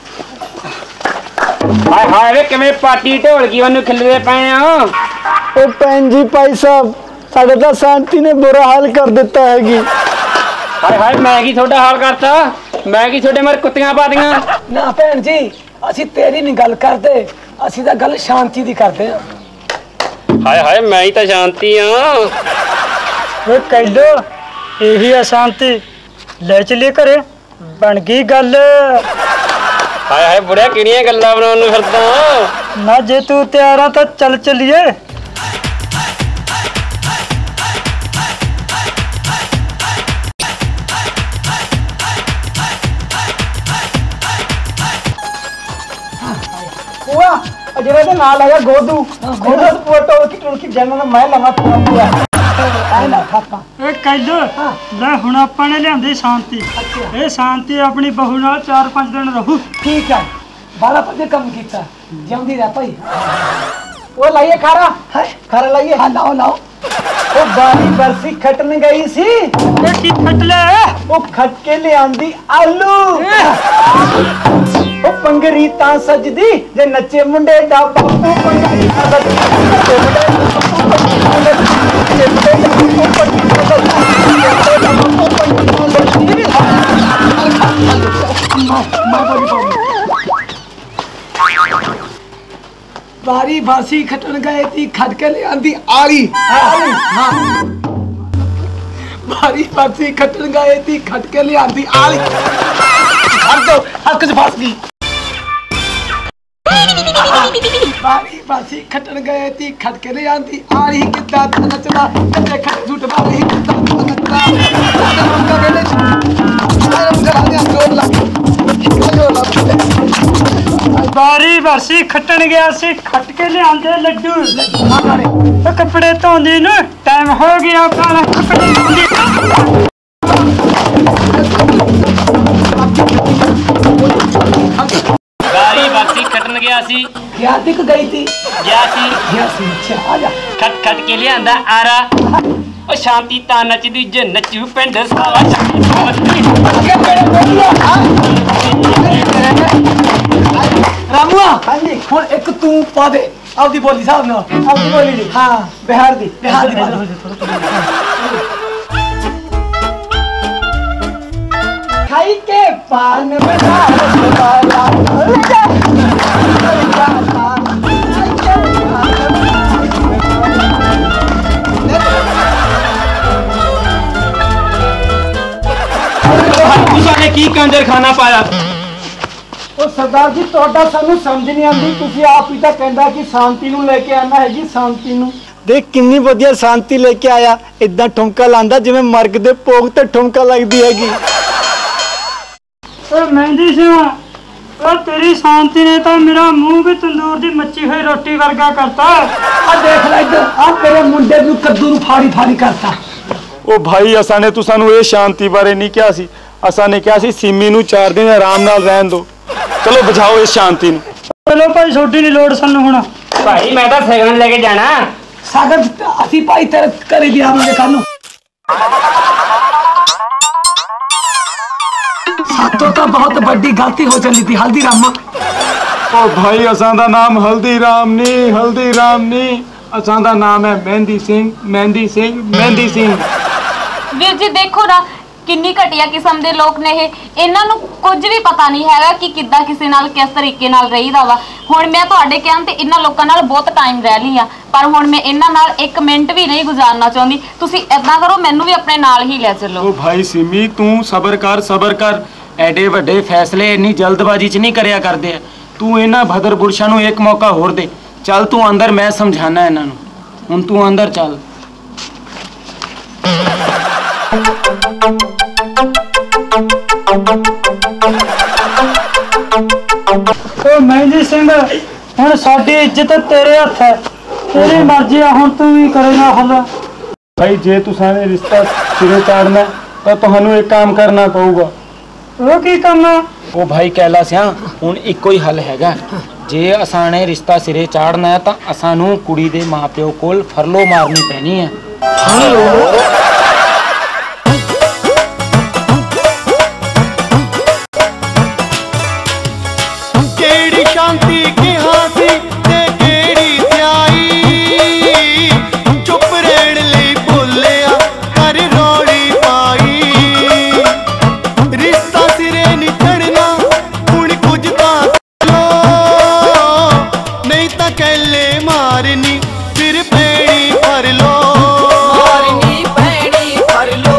हाय हाय वे किवें पाटी ढोलकी वांगू खिलरे पए हो। ओ भैन जी भाई साहब साडे तां शांति ने बुरा हाल कर दिता हैगी। हाय हाय मैं की थोड़ा हाल करता? मैं की थोड़े मर कुत्तियां पा दियां? ना भैन जी असी तेरी नहीं गल करते, असी तां गल शांति दी करते हैं। हाय हाय मैं ही तो शांति हाँ। वो कह लो यही अशांति ले चलिए करे बन गई गल। हाय हाय बुढ़िया किहड़ियां गल्लां बनाउण नूं फिरदा? ना जे तू तैयार आ तो चल चलिए। पुआ अजरे दे नाल आया गोदू गोदू फोटो की टुलकी जन्म मैं लगा पूरा ऐ ना खापा। ए कह लो ले हुण आपां ने लियांदी शांति। ए शांति अपनी बहू नाल चार पांच दिन रहू। ठीक है बारह बजे कम कीता जिंदी रह भाई। वो लाइए खारा है खारा लाइए। हाँ लाओ लाओ। वो बारी बरसी खटन गई सी। ए की खट ले? वो खट के ले आंदी आलू। ओ पंगरी तां सजदी जे नचे मुंडे दा बापू पंगरी तां सजदी बारी बासी खटन गए थी खट के ले आंदी आली। हाँ बारी बासी खटन गए थी खट के ले आंदी आली। हट दो हक से फंस गई। बारी बासी खटन गए थी खट के ले आंदी आली कितना तो नचना कदे खट झूठ बारी कितना तो नचना उनका गले अरे उनका आने जोर ला जोर ला। बारी बरसी खटन गया सी खट के ले आंदे लड्डू। तो कपड़े धोंदी नूं टाइम हो गया काला कपड़े धोंदी। बारी बरसी खटन गया सी क्या दिख गई थी? गया सी गया सी। अच्छा आजा खट खट के लियांदा आरा। ओ शांति तां नचदी जे नचू पिंड सारा। आगे पेड़े बोलिया। रामुआ हां जी हुण एक तू पा दे आपदी बोली साहब ना। आपदी बोली जी? हां बिहार दी बिहार दी बोली। खाई के पान बनारस वाला तुसाने की कंजर खाना पाया? ਉਹ ਸਰਦਾਰ ਜੀ ਤੁਹਾਡਾ ਸਾਨੂੰ ਸਮਝ ਨਹੀਂ ਆਉਂਦੀ। ਤੁਸੀਂ ਆਪ ਹੀ ਤਾਂ ਕਹਿੰਦਾ ਕਿ ਸ਼ਾਂਤੀ ਨੂੰ ਲੈ ਕੇ ਆਣਾ ਹੈ ਜੀ ਸ਼ਾਂਤੀ ਨੂੰ। ਦੇਖ ਕਿੰਨੀ ਵਧੀਆ ਸ਼ਾਂਤੀ ਲੈ ਕੇ ਆਇਆ। ਇਦਾਂ ਠੁਮਕਾ ਲਾਂਦਾ ਜਿਵੇਂ ਮਰਗ ਦੇ ਭੋਗ ਤੇ ਠੁਮਕਾ ਲੱਗਦੀ ਹੈਗੀ। ओ मेहंदी सिंह ओ तेरी शांति ने तो मेरा मुंह भी तंदूर दी मच्छी हुई रोटी वर्गा करता। आ देख ले इधर आ तेरे मुंडे ਨੂੰ ਕੱਦੂ ਨੂੰ ਫਾੜੀ ਫਾੜੀ ਕਰਤਾ। ਉਹ ਭਾਈ ਅਸਾਂ ਨੇ ਤੂੰ ਸਾਨੂੰ ਇਹ ਸ਼ਾਂਤੀ ਬਾਰੇ ਨਹੀਂ ਕਿਹਾ ਸੀ। ਅਸਾਂ ਨੇ ਕਿਹਾ ਸੀ ਸਿੰਮੀ ਨੂੰ ਚਾਰ ਦਿਨ ਆਰਾਮ ਨਾਲ ਰਹਿਣ ਦਿਓ। ਚਲੋ ਬਚਾਓ ਇਸ ਸ਼ਾਂਤੀ ਨੂੰ। ਚਲੋ ਭਾਈ ਛੋਟੀ ਨਹੀਂ ਲੋੜ ਸਾਨੂੰ ਹੁਣ। ਭਾਈ ਮੈਂ ਤਾਂ ਸਗਨ ਲੈ ਕੇ ਜਾਣਾ। ਸਾਗਰ ਅਸੀਂ ਭਾਈ ਤੇਰੇ ਘਰੇ ਵੀ ਆਵਾਂਗੇ ਕੱਲ ਨੂੰ। ਸਾਤੋਂ ਤਾਂ ਬਹੁਤ ਵੱਡੀ ਗਲਤੀ ਹੋ ਚੱਲੀ ਸੀ ਹਲਦੀਰਾਮ। ਉਹ ਭਾਈ ਅਸਾਂ ਦਾ ਨਾਮ ਹਲਦੀਰਾਮ ਨਹੀਂ ਹਲਦੀਰਾਮ ਨਹੀਂ ਅਸਾਂ ਦਾ ਨਾਮ ਹੈ ਮਹਿੰਦੀ ਸਿੰਘ ਮਹਿੰਦੀ ਸਿੰਘ ਮਹਿੰਦੀ ਸਿੰਘ। ਵੀਰ ਜੀ ਦੇਖੋ ਨਾ ਕਿੰਨੀ ਘਟੀਆ ਕਿਸਮ ਦੇ ਲੋਕ ਨੇ ਇਹ। ਇਹਨਾਂ ਨੂੰ ਕੁਝ ਵੀ ਪਤਾ ਨਹੀਂ ਹੈਗਾ ਕਿ ਕਿੱਦਾਂ ਕਿਸੇ ਨਾਲ ਕਿਸ ਤਰੀਕੇ ਨਾਲ ਰਹੀਦਾ ਵਾ। ਹੁਣ ਮੈਂ ਤੁਹਾਡੇ ਕਹਿਣ ਤੇ ਇਹਨਾਂ ਲੋਕਾਂ ਨਾਲ ਬਹੁਤ ਟਾਈਮ ਰਹਿ ਲਈ ਆ ਪਰ ਹੁਣ ਮੈਂ ਇਹਨਾਂ ਨਾਲ ਇੱਕ ਮਿੰਟ ਵੀ ਨਹੀਂ ਗੁਜ਼ਾਰਨਾ ਚਾਹੁੰਦੀ। ਤੁਸੀਂ ਏਦਾਂ ਕਰੋ ਮੈਨੂੰ ਵੀ ਆਪਣੇ ਨਾਲ ਹੀ ਲੈ ਚੱਲੋ। ਉਹ ਭਾਈ ਸਿੰਮੀ ਤੂੰ ਸਬਰ ਕਰ ਸਬਰ ਕਰ। ਐਡੇ ਵੱਡੇ ਫੈਸਲੇ ਇੰਨੀ ਜਲਦਬਾਜ਼ੀ 'ਚ ਨਹੀਂ ਕਰਿਆ ਕਰਦੇ। ਤੂੰ ਇਹਨਾਂ ਭਦਰ ਪੁਰਸ਼ਾਂ ਨੂੰ ਇੱਕ ਮੌਕਾ ਹੋਰ ਦੇ। ਚੱਲ ਤੂੰ ਅੰਦਰ ਮੈਂ ਸਮਝਾਣਾ ਇਹਨਾਂ ਨੂੰ। ਹੁਣ ਤੂੰ ਅੰਦਰ ਚੱਲ। ओ मेहंदी सिंह हुण साडी इज्जत तेरे हथ है। तेरी मर्जी है हुण तू ही करेगा हल। भाई जे तुसां ने रिश्ता सिरे चाड़ना तो तुहानू एक काम करना पऊगा। वो की काम है? ਉਹ ਭਾਈ ਕਹਿਲਾ ਸਿਆ ਹੁਣ ਇੱਕੋ ਹੀ ਹੱਲ ਹੈਗਾ। ਜੇ ਅਸਾਂ ਨੇ ਰਿਸ਼ਤਾ ਸਿਰੇ ਚਾੜਨਾ ਹੈ ਤਾਂ ਅਸਾਂ ਨੂੰ ਕੁੜੀ ਦੇ ਮਾਪਿਓ ਕੋਲ ਫਰਲੋ ਮਾਰਨੀ ਪੈਣੀ ਹੈ। केड़ी शांति किहा सी ते केड़ी त्याई चुप रहण लई बोलिया कर रौली पाई रिश्ता सिरे नहीं चढ़ना हुण कुछ तां लो नहीं तां कैले मारनी फिर पैणी भर लो मारनी पैणी भर लो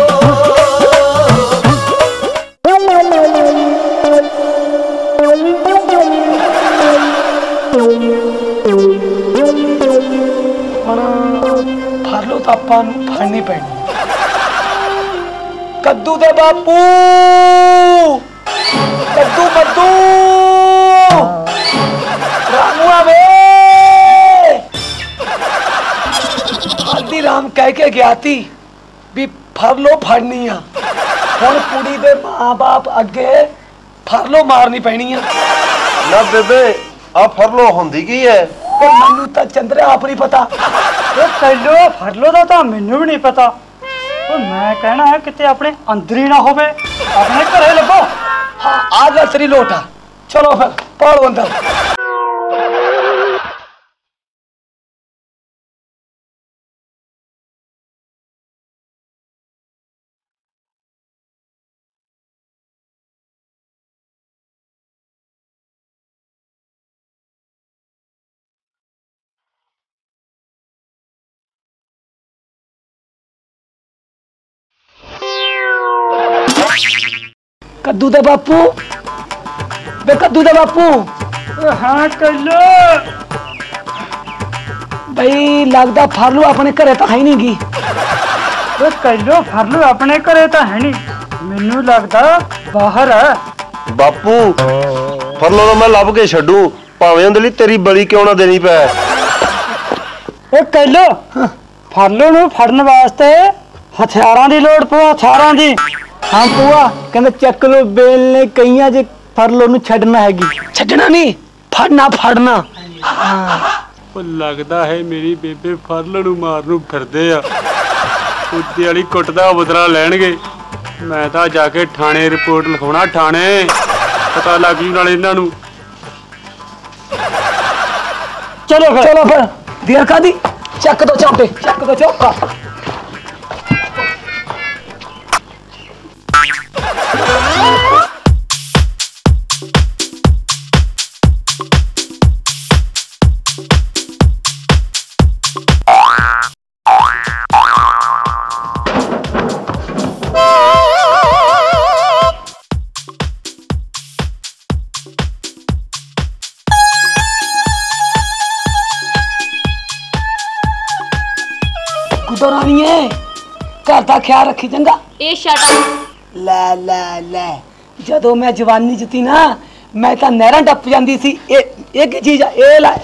ਫੜ ਲੋ ਤਾਂ ਆਪਾਂ ਨੂੰ ਫੜਨੀ ਪੈਣੀ ਕੱਦੂ ਦੇ ਬਾਪੂ ਕੱਦੂ ਕੱਦੂ ਰਾਮੂ ਆਵੇ ਹਲਦੀ ਰਾਮ ਕਹਿ ਕੇ ਗਿਆ ਤੀ ਵੀ ਫੜ ਲੋ ਫੜਨੀ ਆ ਹੁਣ ਕੁੜੀ ਦੇ ਮਾਂ-ਬਾਪ ਅੱਗੇ ਫੜ ਲੋ ਮਾਰਨੀ ਪੈਣੀ ਆ ਨਾ ਬੇਬੇ ਆ ਫਰਲੋ ਹੁੰਦੀ ਕੀ ਹੈ ਉਹ ਮੈਨੂੰ ਤਾਂ ਚੰਦਰੇ ਆਪ ਨਹੀਂ ਪਤਾ ਉਹ ਕੱਲੋ ਫੜ ਲੋ ਦਾ ਤਾਂ ਮੈਨੂੰ ਵੀ ਨਹੀਂ ਪਤਾ ਉਹ ਮੈਂ ਕਹਿਣਾ ਹੈ ਕਿਤੇ ਆਪਣੇ ਅੰਦਰ ਹੀ ਨਾ ਹੋਵੇ ਆਪਣੇ ਘਰੇ ਲੱਗੋ ਹਾਂ ਆ ਜਾ ਤੇਰੀ ਲੋਟਾ ਚਲੋ ਫਿਰ ਪਾਲੋ ਅੰਦਰ ਕੱਦੂ ਦੇ ਬਾਪੂ ਵੇ ਕੱਦੂ ਦੇ ਬਾਪੂ ਹਾਂ ਕੱਲੋ ਬਈ ਲੱਗਦਾ ਫੜ ਲੋ ਆਪਣੇ ਘਰੇ ਤਾਂ ਹੈ ਨਹੀਂ ਗੀ ਉਹ ਕੱਲੋ ਫੜ ਲੋ ਆਪਣੇ ਘਰੇ ਤਾਂ ਹੈ ਨਹੀਂ ਮੈਨੂੰ ਲੱਗਦਾ ਬਾਹਰ ਹੈ ਬਾਪੂ ਫਰਲੋ ਨੂੰ ਮੈਂ ਲੱਭ ਕੇ ਛੱਡੂ ਭਾਵੇਂ ਉਹਦੇ ਲਈ ਤੇਰੀ ਬਲੀ ਕਿਉਂ ਨਾ ਦੇਣੀ ਪੈ ਉਹ ਕੱਲੋ ਫੜ ਲੋ ਨੂੰ ਫੜਨ ਵਾਸਤੇ ਹਥਿਆਰਾਂ ਦੀ ਲੋੜ ਪਊ ਹਥਿਆਰਾਂ ਦੀ ਹਾਂ ਪੂਆ ਕਹਿੰਦਾ ਚੱਕ ਲੋ ਬੇਲ ਨੇ ਕਈਆਂ ਜੇ ਫਰਲੋ ਨੂੰ ਛੱਡਣਾ ਹੈਗੀ ਛੱਡਣਾ ਨਹੀਂ ਫੜਨਾ ਫੜਨਾ ਉਹ ਲੱਗਦਾ ਹੈ ਮੇਰੀ ਬੇਬੇ ਫਰਲ ਨੂੰ ਮਾਰਨ ਨੂੰ ਫਿਰਦੇ ਆ ਉੱਤੇ ਵਾਲੀ ਕੁੱਟ ਦਾ ਬਦਲਾ ਲੈਣਗੇ ਮੈਂ ਤਾਂ ਜਾ ਕੇ ਥਾਣੇ ਰਿਪੋਰਟ ਲਿਖਾਉਣਾ ਥਾਣੇ ਪਤਾ ਲੱਗ ਜੂ ਨਾਲ ਇਹਨਾਂ ਨੂੰ ਚਲੋ ਫਿਰ ਚਲੋ ਫਿਰ ਦੇਰ ਕਾਦੀ ਚੱਕ ਦੋ ਚੌਂਕੇ ਚੱਕ ਦੋ ਚੌਂਕਾ ਰਾਣੀਏ ਘਰ ਦਾ ਖਿਆਲ ਰੱਖੀ ਚੰਗਾ ਇਹ ਸ਼ਟ ਅਪ ਲੈ ਲੈ ਲੈ ਜਦੋਂ ਮੈਂ ਜਵਾਨੀ ਚ ਤੀ ਨਾ ਮੈਂ ਤਾਂ ਨਹਿਰਾਂ ਟੱਪ ਜਾਂਦੀ ਸੀ ਇਹ ਇੱਕ ਚੀਜ਼ ਆ ਇਹ ਲੈ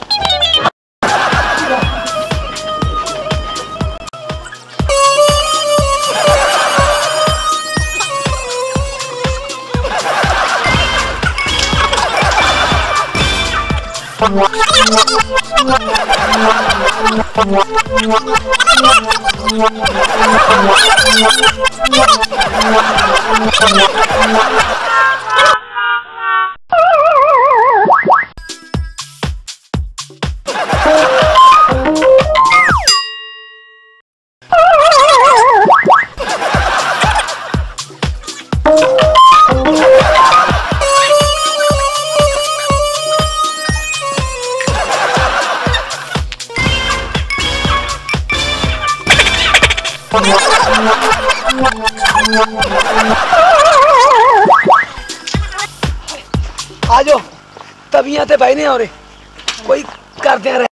आजो तबिया ते बहने और कोई करते रहे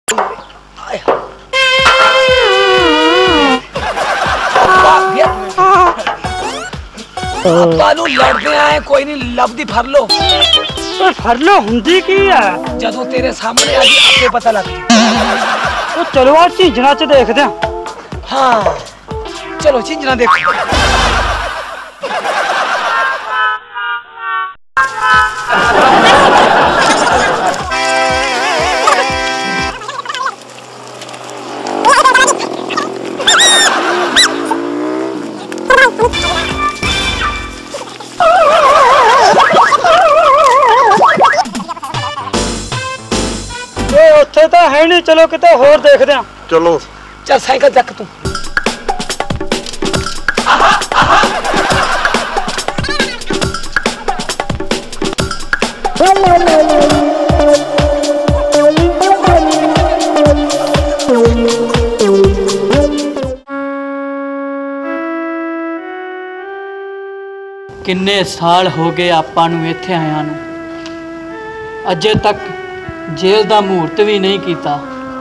लड़ते आए कोई नहीं लभदी फर लो फर लो हुंदी की है जदों तेरे सामने आ गई आपे पता लग तो चलो आ झिंझना च देखदे हाँ चलो झिंझना देखो ਤਾਂ ਹੈ ਨਹੀਂ, ਚਲੋ ਕਿਤੇ ਹੋਰ ਦੇਖਦੇ ਆ। ਚਲੋ ਚੱਲ ਸਾਈਕਲ ਚੱਕ ਤੂੰ। ਕਿੰਨੇ ਸਾਲ ਹੋ ਗਏ ਆਪਾਂ ਨੂੰ ਇੱਥੇ ਆਇਆਂ ਨੂੰ, ਅਜੇ ਤੱਕ ਜੇਲ੍ਹ ਦਾ ਮਹੂਰਤ ਵੀ ਨਹੀਂ ਕੀਤਾ।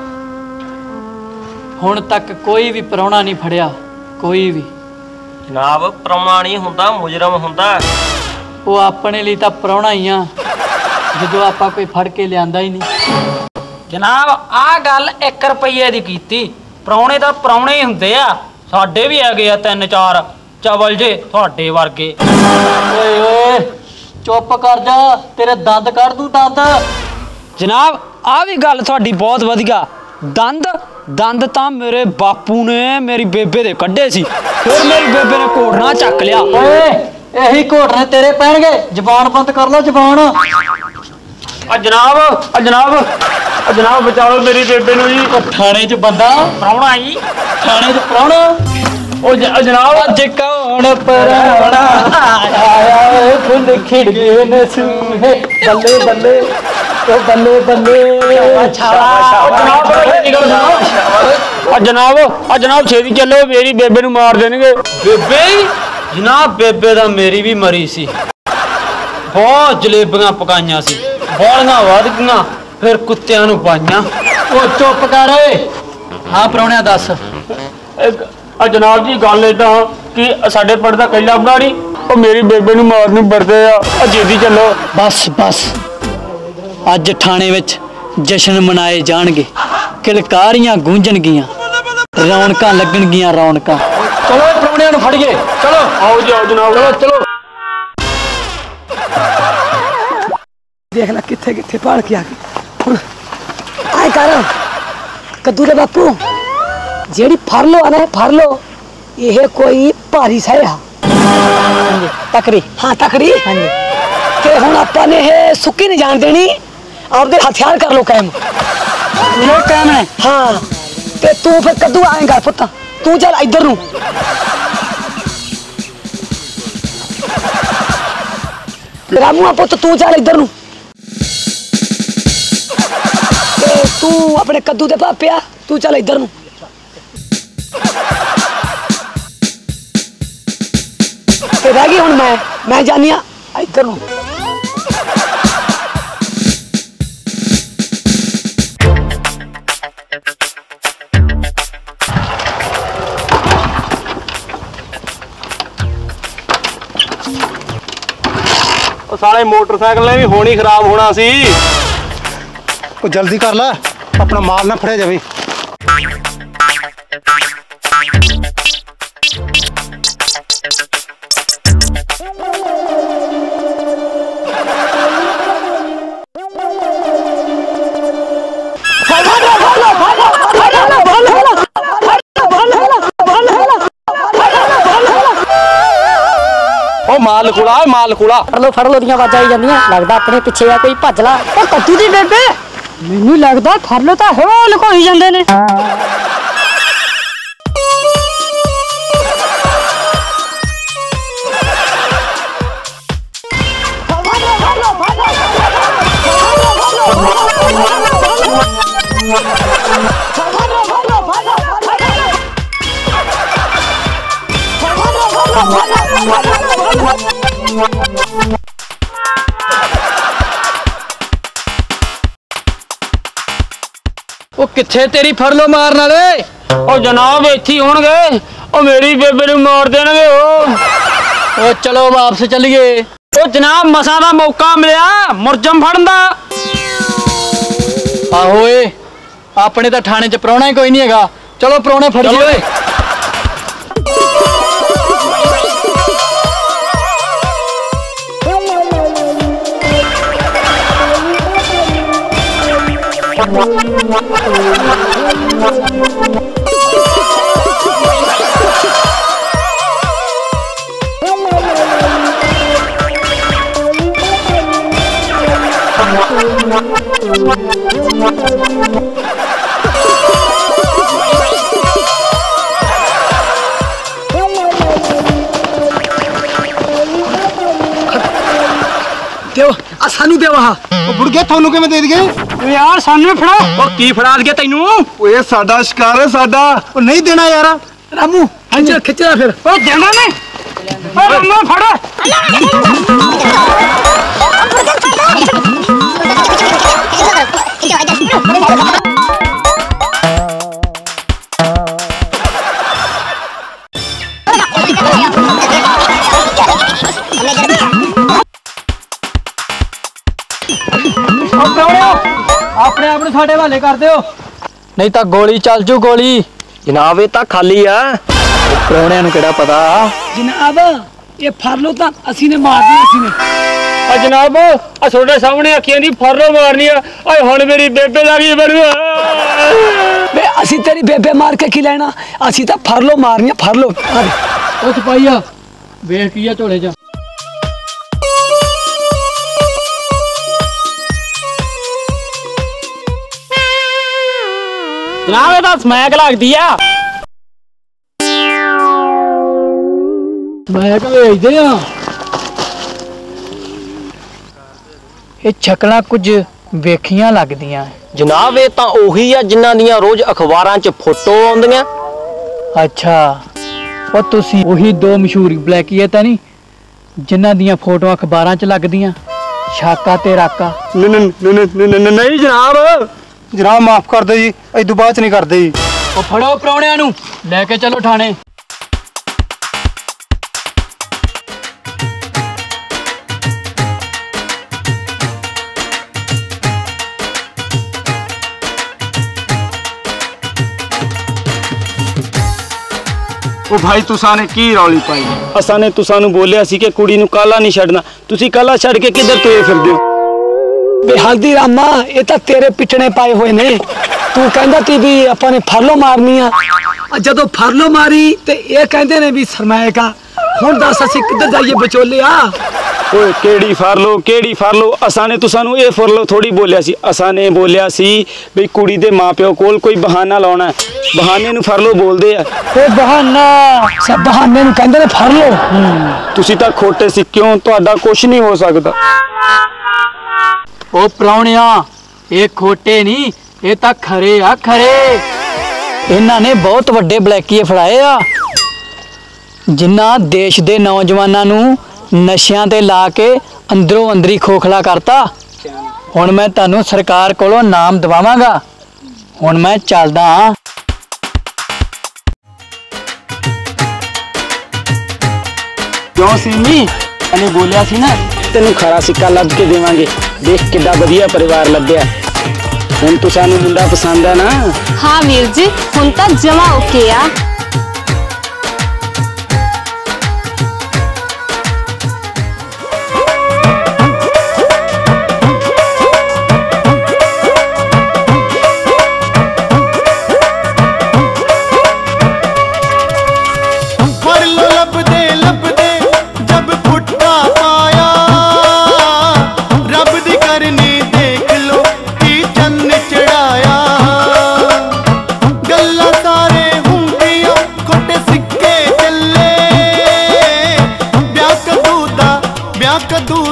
ਹੁਣ ਤੱਕ ਕੋਈ ਵੀ ਪ੍ਰਾਹੁਣਾ ਨਹੀਂ ਫੜਿਆ, ਕੋਈ ਵੀ। ਜਨਾਬ ਪ੍ਰਾਹੁਣਾ ਨਹੀਂ ਹੁੰਦਾ, ਮੁਜਰਮ ਹੁੰਦਾ। ਉਹ ਆਪਣੇ ਲਈ ਤਾਂ ਪ੍ਰਾਹੁਣਾ ਹੀ ਆ ਜਦੋਂ ਆਪਾਂ ਕੋਈ ਫੜ ਕੇ ਲਿਆਂਦਾ ਹੀ ਨਹੀਂ। ਜਨਾਬ ਆਹ ਗੱਲ ਇੱਕ ਰੁਪਈਏ ਦੀ ਕੀਤੀ, ਪ੍ਰਾਹੁਣੇ ਤਾਂ ਪ੍ਰਾਹੁਣੇ ਹੀ ਹੁੰਦੇ ਆ। ਸਾਡੇ ਵੀ ਹੈਗੇ ਆ ਤਿੰਨ ਚਾਰ ਚਵਲ ਜੇ ਤੁਹਾਡੇ ਵਰਗੇ। ਓਏ ਓਏ ਚੁੱਪ ਕਰ ਜਾ, ਤੇਰੇ ਦੰਦ ਕੱਢ ਦੂੰ ਦੰਦ। ਜਨਾਬ ਆਹ ਵੀ ਗੱਲ ਤੁਹਾਡੀ ਬਹੁਤ ਵਧੀਆ। ਦੰਦ ਦੰਦ ਤਾਂ ਮੇਰੇ ਬਾਪੂ ਨੇ ਮੇਰੀ ਬੇਬੇ ਦੇ ਕੱਢੇ ਸੀ, ਫਿਰ ਮੇਰੀ ਬੇਬੇ ਨੇ ਘੋੜਨਾ ਚੱਕ ਲਿਆ। ਓਏ ਇਹੀ ਘੋਟਣੇ ਤੇਰੇ ਪੈਣਗੇ, ਜ਼ਬਾਨ ਬੰਦ ਕਰ ਲੋ ਜ਼ਬਾਨ। ਆ ਜਨਾਬ ਆ ਜਨਾਬ ਆ ਜਨਾਬ ਬਚਾਓ ਮੇਰੀ ਬੇਬੇ ਨੂੰ ਜੀ। ਥਾਣੇ 'ਚ ਬੰਦਾ ਪ੍ਰਾਹੁਣਾ ਜੀ, ਥਾਣੇ 'ਚ ਪ੍ਰਾਹੁਣਾ। ਉਹ ਜਨਾਬ ਅੱਜ ਕੌਣ ਪ੍ਰਾਹੁਣਾ ਆਇਆ ਏ, ਫੁੱਲ ਖਿੜ ਗਏ ਨੇ ਸੂਹੇ, ਬੱਲੇ ਬੱਲੇ ਓ ਬੱਲੇ ਬੱਲੇ। ਆ ਜਨਾਬ ਆ ਜਨਾਬ ਛੇਤੀ ਚੱਲੋ, ਮੇਰੀ ਬੇਬੇ ਨੂੰ ਮਾਰ ਦੇਣਗੇ। ਬੇਬੇ ਜਨਾਬ ਬੇਬੇ ਦਾ ਮੇਰੀ ਵੀ ਮਰੀ ਸੀ, ਬਹੁਤ ਜਲੇਬੀਆਂ ਪਕਾਈਆਂ ਸੀ, ਬੋਲੀਆਂ ਵੱਧ ਗਈਆਂ, ਫਿਰ ਕੁੱਤਿਆਂ ਨੂੰ ਪਾਈਆਂ। ਉਹ ਚੁੱਪ ਕਰ ਓਏ। ਹਾਂ ਪ੍ਰਾਹੁਣਿਆ ਦੱਸ। ਆ ਜਨਾਬ ਜੀ ਗੱਲ ਏਦਾਂ ਕਿ ਸਾਡੇ ਪਿੰਡ ਦਾ ਕੱਲਾ ਬੁਢਾੜੀ ਉਹ ਮੇਰੀ ਬੇਬੇ ਨੂੰ ਮਾਰਨ ਨੂੰ ਵਰਦੇ ਆ। ਆ ਛੇਤੀ ਚੱਲੋ। ਬਸ ਬਸ ਅੱਜ ਥਾਣੇ ਵਿੱਚ ਜਸ਼ਨ ਮਨਾਏ ਜਾਣਗੇ, ਕਿਲਕਾਰੀਆਂ ਗੂੰਜਣਗੀਆਂ, ਰੌਣਕਾਂ ਲੱਗਣਗੀਆਂ ਰੌਣਕਾਂ। ਚਲੋ ਪ੍ਰਾਹੁਣਿਆਂ ਨੂੰ ਫੜੀਏ, ਚਲੋ। ਆਓ ਜੀ ਆਓ ਜਨਾਬ, ਚਲੋ ਚਲੋ। ਦੇਖ ਲੈ ਕਿੱਥੇ ਕਿੱਥੇ ਭਾਲ ਕੇ ਆ ਗਈ। ਹੁਣ ਆਏ ਕਰ ਕੱਦੂ ਦੇ ਬਾਪੂ, ਜਿਹੜੀ ਫੜ ਲੋ ਆ ਨਾ ਫੜ ਲੋ, ਇਹ ਕੋਈ ਭਾਰੀ ਸਹਿ ਆ। ਤਕੜੀ ਹਾਂ ਤਕੜੀ। ਹਾਂਜੀ ਤੇ ਹੁਣ ਆਪਾਂ ਨੇ ਇਹ ਸੁੱਕੀ ਨਹੀਂ ਜਾਣ ਦੇਣੀ, ਆਪਦੇ ਹਥਿਆਰ ਕਰ ਲੋ ਕਾਇਮ। ਇਹ ਕਾਇਮ ਹੈ ਹਾਂ। ਤੇ ਤੂੰ ਫਿਰ ਕੱਦੂ ਆਏਗਾ ਪੁੱਤ, ਤੂੰ ਚੱਲ ਇੱਧਰ ਨੂੰ। ਰਾਮੂ ਆ ਪੁੱਤ ਤੂੰ ਚੱਲ ਇੱਧਰ ਨੂੰ, ਤੇ ਤੂੰ ਆਪਣੇ ਕੱਦੂ ਦੇ ਪਾਪਿਆ ਤੂੰ ਚੱਲ ਇੱਧਰ ਨੂੰ। ਤੇ ਰਹਿ ਗਈ ਹੁਣ ਮੈਂ ਮੈਂ ਜਾਨੀ ਆ ਇੱਧਰ ਨੂੰ। ਉਹ ਸਾਲੇ ਮੋਟਰਸਾਈਕਲ ਨੇ ਵੀ ਹੋਣੀ ਖਰਾਬ ਹੋਣਾ ਸੀ। ਉਹ ਜਲਦੀ ਕਰ ਲੈ, ਆਪਣਾ ਮਾਲ ਨਾ ਫੜਿਆ ਜਾਵੇ। ਉਹ ਮਾਲ ਕੋਲਾ ਮਾਲ ਕੋਲਾ ਫੜ ਲੋ ਫੜ ਲੋ ਦੀਆਂ ਆਵਾਜ਼ਾਂ ਆਈ ਜਾਂਦੀਆਂ, ਲੱਗਦਾ ਆਪਣੇ ਪਿੱਛੇ ਆ ਕੋਈ ਭੱਜ ਲਾ। ਉਹ ਕੱਦੂ ਦੀ ਬੇਬੇ ਮੈਨੂੰ ਲੱਗਦਾ ਫੜ ਲੋ ਤਾਂ ਹੋ ਲੁਕੋਈ ਜਾਂਦੇ ਨੇ। ਉਹ ਕਿੱਥੇ ਤੇਰੀ ਫੜ ਲੋ ਮਾਰਨ ਵਾਲੇ? ਉਹ ਜਨਾਬ ਇੱਥੇ ਹੋਣਗੇ, ਉਹ ਮੇਰੀ ਬੇਬੇ ਨੂੰ ਮਾਰ ਦੇਣਗੇ। ਉਹ ਉਹ ਚਲੋ ਵਾਪਸ ਚੱਲੀਏ। ਉਹ ਜਨਾਬ ਮਸਾਂ ਦਾ ਮੌਕਾ ਮਿਲਿਆ ਮੁਰਜਮ ਫੜਨ ਦਾ। ਆਹੋ ਓਏ ਆਪਣੇ ਤਾਂ ਥਾਣੇ 'ਚ ਪ੍ਰਾਹੁਣਾ ਹੀ ਕੋਈ ਨਹੀਂ ਹੈਗਾ, ਚਲੋ ਪ੍ਰਾਹੁਣੇ ਫੜੀਏ ਓਏ। ਦਿਓ ਆ ਸਾਨੂੰ ਦਿਓ ਆ ਉਹ ਬੁੜ ਗਿਆ ਤੁਹਾਨੂੰ ਕਿਵੇਂ ਦੇ ਦਈਏ ਯਾਰ ਸਾਨੂੰ ਫੜਾ ਉਹ ਕੀ ਫੜਾ ਦਈਏ ਤੈਨੂੰ? ਓਏ ਸਾਡਾ ਸ਼ਿਕਾਰ ਹੈ ਸਾਡਾ। ਉਹ ਨਹੀਂ ਦੇਣਾ ਯਾਰ ਰਾਮੂ ਖਿੱਚ ਖਿੱਚਦਾ ਫਿਰ ਓ ਦੇਣਾ ਨਹੀਂ ਓ ਰਾਮੂ ਫੜ ਆਪਣੇ ਆਪ ਨੂੰ ਸਾਡੇ ਹਵਾਲੇ ਕਰ ਦਿਓ ਨਹੀਂ ਤਾਂ ਗੋਲੀ ਚੱਲ ਜੂ ਗੋਲੀ। ਜਨਾਬ ਇਹ ਤਾਂ ਖਾਲੀ ਆ। ਪ੍ਰਾਹੁਣਿਆਂ ਨੂੰ ਕਿਹੜਾ ਪਤਾ। ਜਨਾਬ ਇਹ ਫੜ ਲਓ ਤਾਂ ਅਸੀਂ ਨੇ ਮਾਰਨੀ ਅਸੀਂ ਨੇ। ਆ ਜਨਾਬ ਆ ਤੁਹਾਡੇ ਸਾਹਮਣੇ ਅੱਖੀਆਂ ਦੀ ਫਰਲੋ ਮਾਰਨੀ ਆ। ਓਏ ਹੁਣ ਮੇਰੀ ਬੇਬੇ ਦਾ ਕੀ ਬਣੂਗਾ? ਵੇ ਅਸੀਂ ਤੇਰੀ ਬੇਬੇ ਮਾਰ ਕੇ ਕੀ ਲੈਣਾ, ਅਸੀਂ ਤਾਂ ਫੜ ਲਓ ਮਾਰਨੀਆਂ ਫੜ ਲਓ। ਉਹ ਸਿਪਾਹੀਆ ਵੇਖ ਕੀ ਆ ਝੋਲੇ 'ਚ। ਜਨਾਬ ਇਹ ਤਾਂ ਸਮੈਕ ਲੱਗਦੀ ਆ। ਸਮੈਕ ਵੇਚਦੇ ਆ। ਇਹ ਛਕਲਾਂ ਕੁਝ ਵੇਖੀਆਂ ਲੱਗਦੀਆਂ। ਜਨਾਬ ਇਹ ਤਾਂ ਉਹੀ ਆ ਜਿਨ੍ਹਾਂ ਦੀਆਂ ਰੋਜ਼ ਅਖਬਾਰਾਂ 'ਚ ਫੋਟੋ ਆਉਂਦੀਆਂ। ਅੱਛਾ ਉਹ ਤੁਸੀਂ ਉਹੀ ਦੋ ਮਸ਼ਹੂਰ ਬਲੈਕੀਏ ਤਾਂ ਨਹੀਂ ਜਿਨ੍ਹਾਂ ਦੀਆਂ ਫੋਟੋਆਂ ਅਖਬਾਰਾਂ 'ਚ ਲੱਗਦੀਆਂ, ਸ਼ਾਕਾ ਤੇ ਰਾਕਾ? ਨਹੀਂ ਜਨਾਬ, ਜਨਾਬ ਮਾਫ ਕਰ ਦਿਓ ਜੀ, ਇਦੋਂ ਬਾਅਦ ਚ ਨਹੀਂ ਕਰਦੇ ਜੀ। ਉਹ ਫੜੋ ਪ੍ਰਾਹੁਣਿਆਂ ਨੂੰ ਲੈ ਕੇ ਚਲੋ ਥਾਣੇ। ਉਹ ਭਾਈ ਤੁਸਾਂ ਨੇ ਕੀ ਰੌਲੀ ਪਾਈ? ਅਸਾਂ ਨੇ ਤੁਸਾਂ ਨੂੰ ਬੋਲਿਆ ਸੀ ਕਿ ਕੁੜੀ ਨੂੰ ਕਾਲਾ ਨਹੀਂ ਛੱਡਣਾ, ਤੁਸੀਂ ਕਾਲਾ ਛੱਡ ਕੇ ਕਿੱਧਰ ਤੁਰੇ ਫਿਰਦੇ ਹੋ? ਵੇ ਹਲਦੀ ਰਾਮਾ ਇਹ ਤਾਂ ਤੇਰੇ ਪਿੱਛਣੇ ਪਾਏ ਹੋਏ ਨੇ। ਤੂੰ ਕਹਿੰਦਾ ਤੀ ਵੀ ਆਪਾਂ ਨੇ ਫਰਲੋ ਮਾਰਨੀ ਆ, ਜਦੋਂ ਫਰਲੋ ਮਾਰੀ ਤੇ ਇਹ ਕਹਿੰਦੇ ਨੇ ਵੀ ਸਰਮਾਇਕ ਆ। ਹੁਣ ਦੱਸ ਅਸੀਂ ਕਿੱਧਰ ਜਾਈਏ ਵਿਚੋਲਿਆ? ਓਏ ਕਿਹੜੀ ਫਰਲੋ ਕਿਹੜੀ ਫਰਲੋ? ਅਸਾਂ ਨੇ ਤੁਸਾਂ ਨੂੰ ਇਹ ਫਰਲੋ ਥੋੜੀ ਬੋਲਿਆ ਸੀ। ਅਸਾਂ ਨੇ ਬੋਲਿਆ ਸੀ ਵੀ ਕੁੜੀ ਦੇ ਮਾਪਿਓ ਕੋਲ ਕੋਈ ਬਹਾਨਾ ਲਾਉਣਾ, ਬਹਾਨੇ ਨੂੰ ਫਰਲੋ ਬੋਲਦੇ ਆ। ਉਹ ਬਹਾਨਾ ਸਭ ਬਹਾਨੇ ਨੂੰ ਕਹਿੰਦੇ ਨੇ ਫਰਲੋ। ਤੁਸੀਂ ਤਾਂ ਖੋਟੇ ਸਿੱਕਿਓ, ਤੁਹਾਡਾ ਕੁਝ ਨਹੀਂ ਹੋ ਸਕਦਾ। ਉਹ ਪ੍ਰਾਹੁਣਿਆ ਇਹ ਖੋਟੇ ਨਹੀਂ, ਇਹ ਤਾਂ ਖਰੇ ਆ ਖਰੇ। ਇਹਨਾਂ ਨੇ ਬਹੁਤ ਵੱਡੇ ਬਲੈਕੀਏ ਫੜਾਏ ਆ ਜਿਨ੍ਹਾਂ ਦੇਸ਼ ਦੇ ਨੌਜਵਾਨਾਂ ਨੂੰ ਨਸ਼ਿਆਂ ਤੇ ਲਾ ਕੇ ਅੰਦਰੋਂ ਅੰਦਰੀ ਖੋਖਲਾ ਕਰਤਾ। ਹੁਣ ਮੈਂ ਤੁਹਾਨੂੰ ਸਰਕਾਰ ਕੋਲੋਂ ਨਾਮ ਦਵਾਵਾਂਗਾ। ਹੁਣ ਮੈਂ ਚੱਲਦਾ ਹਾਂ। ਕਿਉਂ ਸੀਨੀ ਇਹਨੇ ਬੋਲਿਆ ਸੀ ਨਾ ਤੈਨੂੰ ਖਰਾ ਸਿੱਕਾ ਲੱਭ ਕੇ ਦੇਵਾਂਗੇ। ਦੇਖ ਕਿੱਡਾ ਵਧੀਆ ਪਰਿਵਾਰ ਲੱਭਿਆ। ਹੁਣ ਤੂੰ ਸਾਨੂੰ ਮੁੰਡਾ ਪਸੰਦ ਆ ਨਾ? ਹਾਂ ਵੀਰ ਜੀ ਹੁਣ ਤਾਂ ਜਮਾ ਓਕੇ ਆ। कदू